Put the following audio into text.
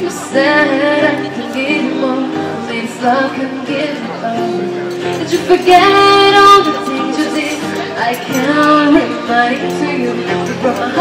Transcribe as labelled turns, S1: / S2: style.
S1: You said I can give you more, only this love can give you up. Did you forget all the things you did? I can't remind to you. You broke my heart.